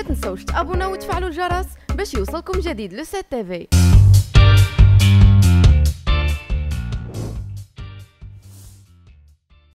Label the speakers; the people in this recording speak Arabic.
Speaker 1: ما تنسوش تابوناو وتفعلوا الجرس باش يوصلكم جديد لو 7 تي في.